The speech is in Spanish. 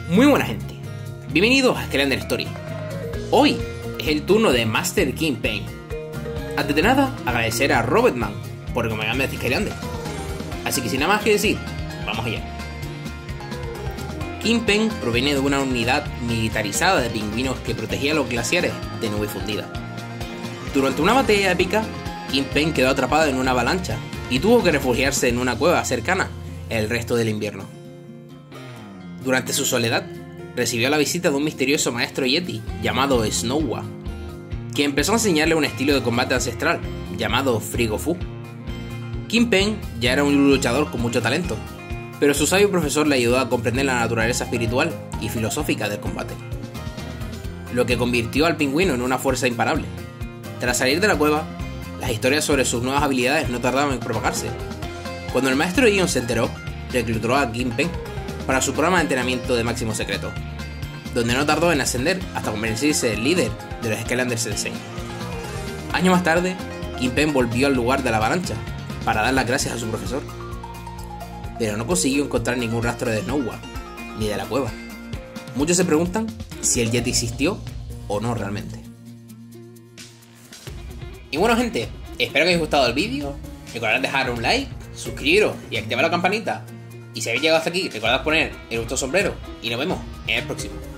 Muy buena gente, bienvenidos a Skylander Story. Hoy es el turno de Master Kingpin. Antes de nada, agradecer a Robotman por recomendarme a Skylander. Así que sin nada más que decir, vamos allá. Kingpin proviene de una unidad militarizada de pingüinos que protegía los glaciares de nube fundida. Durante una batalla épica, Kingpin quedó atrapado en una avalancha y tuvo que refugiarse en una cueva cercana el resto del invierno. Durante su soledad, recibió la visita de un misterioso maestro Yeti llamado Snowa, que empezó a enseñarle un estilo de combate ancestral llamado Frigo Fu. Kingpin ya era un luchador con mucho talento, pero su sabio profesor le ayudó a comprender la naturaleza espiritual y filosófica del combate, lo que convirtió al pingüino en una fuerza imparable. Tras salir de la cueva, las historias sobre sus nuevas habilidades no tardaban en propagarse. Cuando el maestro Ion se enteró, reclutó a Kingpin para su programa de entrenamiento de máximo secreto, donde no tardó en ascender hasta convertirse en líder de los Skylander Sensei. Años más tarde, Kingpin volvió al lugar de la avalancha para dar las gracias a su profesor, pero no consiguió encontrar ningún rastro de Snowa ni de la cueva. Muchos se preguntan si el Yeti existió o no realmente. Y bueno gente, espero que os haya gustado el vídeo. Recordad dejar un like, suscribiros y activar la campanita. Y si habéis llegado hasta aquí, recordad poner el gusto sombrero y nos vemos en el próximo.